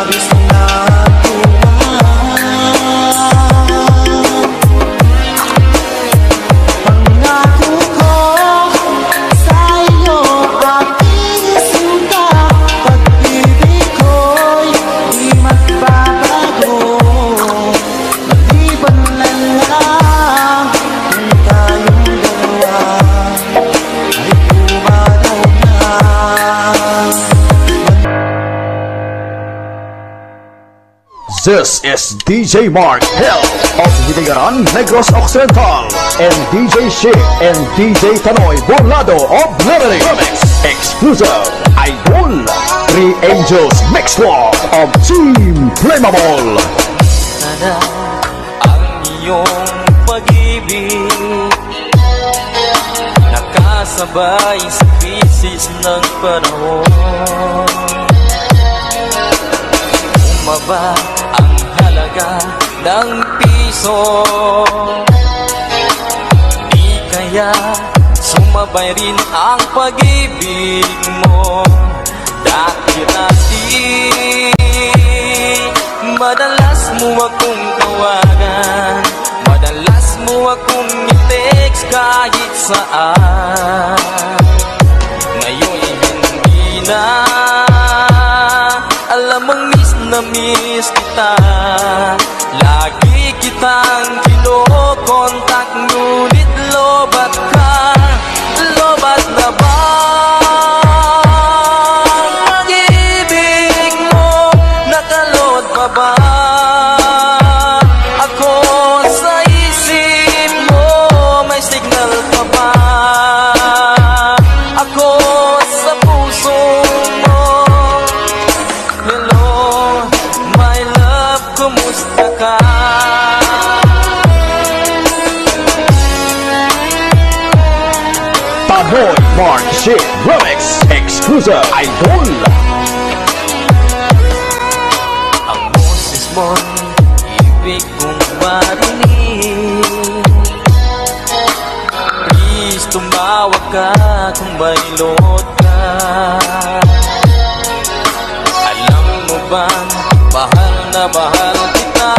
This is DJ Mark Hill of Hilingaran, Negros Occidental, and DJ Shea and DJ Tanoy Borlado of Liberty Remix. Exclusive Idol, Three Angels Mix Walk of Team Flammable. Sana ang iyong pag-ibig nakasabay sa krisis ng panahon. Umaba ang halaga ng piso, di kaya sumabay rin ang pag-ibig mo. Dati-dati madalas mo akong tawagan, madalas mo akong i-text kahit saan. Ngayon hindi na, alam mong miss na miss kita. Lagi kitang kinokontak, ngunit lobat ka, lobat na ba? Pag-ibig mo, nakalod pa ba? Ako sa isip mo, may signal pa ba? Ako sa puso mo. Hello, my love, kumusta ka? Tanoy Mark Shea Remix Exclusive Idol. Ang boses mo'y ibig kong marinig. Please tumawag ka kung may load ka. Alam mo bang mahal na mahal kita?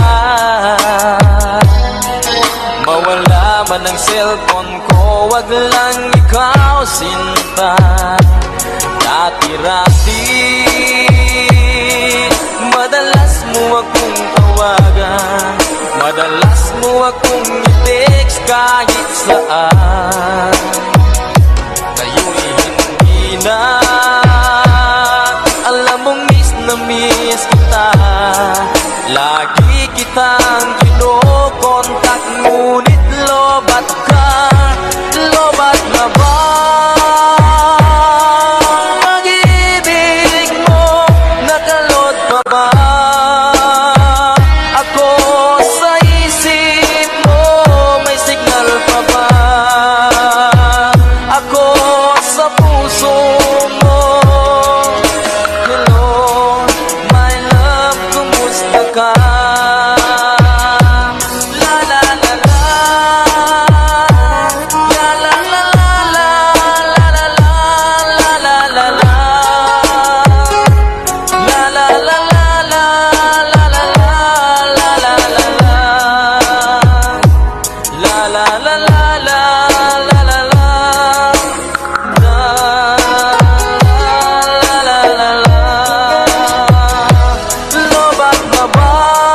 Mawala man ang cellphone ko, wag lang ikaw sinta. Dati-dati madalas mo akong tawagan, madalas mo akong i-text kahit saan. Ngayon hindi na, alam mong miss na miss kita. Lagi kitang kinokontak, ngunit lobat ka, lobat na ba? Pag-ibig mo, nakalod pa ba? Ako sa isip mo, may signal pa ba? Ako sa puso mo. Hello, my love, kumusta ka? La la la la, la la la la, la la la la, la la la, la la la la, la la la, la la la la, la la la la, la la la la. Lobat na ba?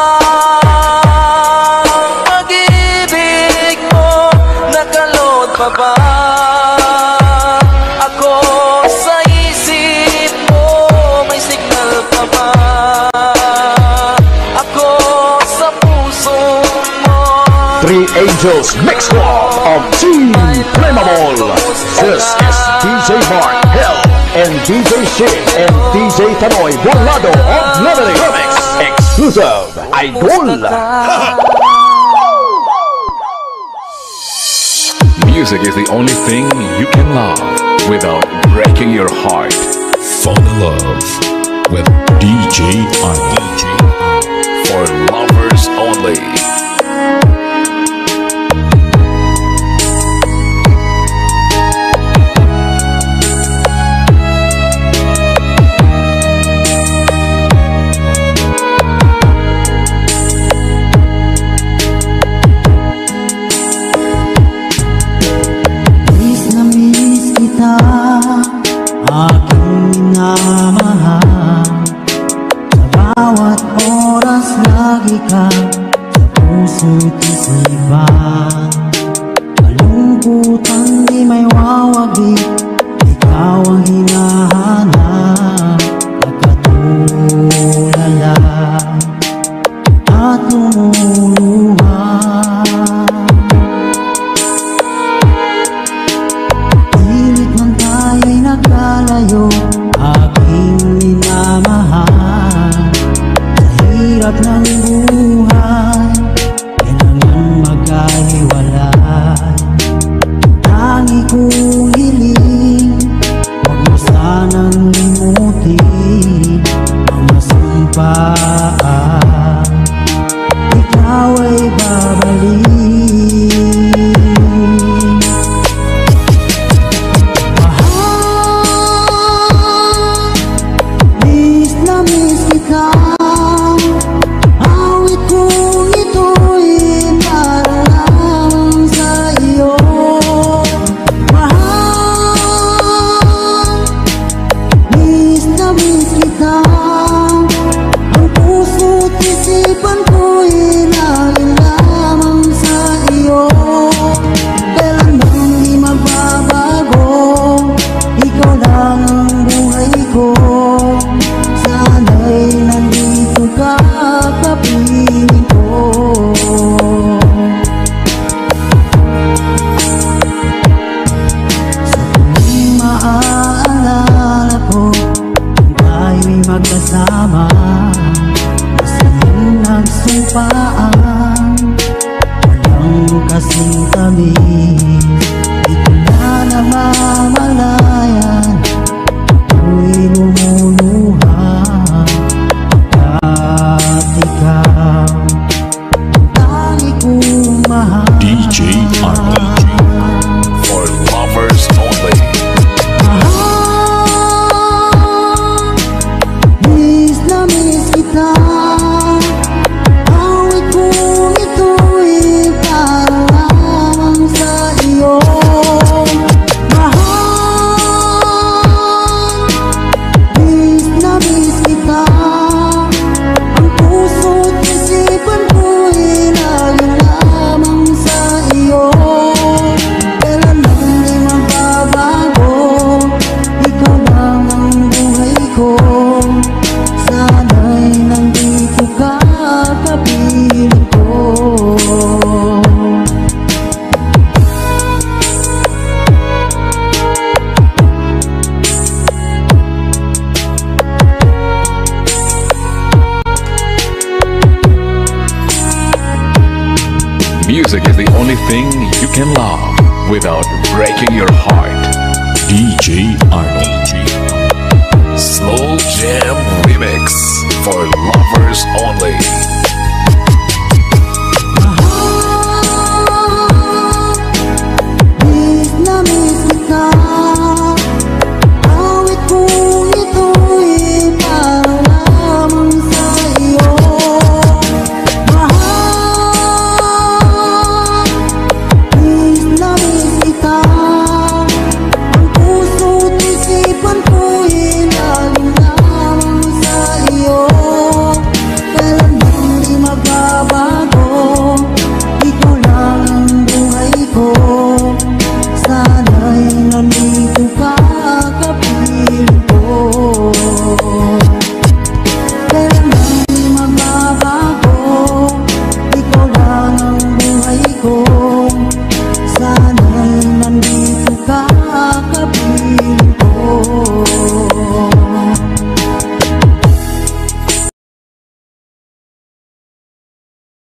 Pag-ibig mo, nakalod pa ba? Ako sa isip mo, may signal pa ba? Ako sa puso mo. Three Angels Mix Walk of Team Flammable. This is DJ Mark Hill and DJ Shea and DJ Tanoy Borlado of Liberty Remix Exclusive Idol. Music is the only thing you can love without breaking your heart. Fall in love with DJ I. For lovers only. lagi ka sa puso't isipan. Kalungkutan di may wawagi, ikaw ang hinahanap. Nagkatulala at lumuluha. Pilit man tayo'y naglalayo, aking minamahal. Sa hirap ng buhay, kailangan magkahiwalay. Tangi kong hiling, huwag mo sanang limutin mga sumpaan. Ikaw ay babalik. Mahal, miss na miss kita. Awit kong ito'y para lang sa iyo. Mahal, miss na miss kita. Ang puso't isipan ko'y laging lamang sa iyo. Kailanman di magbabago, ikaw lang ang buhay ko. Sana'y nandito ka, kapiling ko. Sa tuwing maaalala ko kung tayo'y magkasama, masayang nagsumpaan, walang kasing tamis. Di ko na namamalayan, ako'y lumuluha. Pagkat ikaw ang tangi kong mahal. DJ Arnold. For lovers only. Mahal, miss na miss kita. Awit kong ito'y para lamang sa iyo. Mahal, miss na miss kita. Ang puso't isipan ko'y laging lamang sa iyo. Kailanman di magbabago, ikaw lang ang buhay ko. Sana'y nandito ka, kapiling ko. Music is the only thing you can love without breaking your heart. DJ Arnold. Slow Jam Remix for lovers only.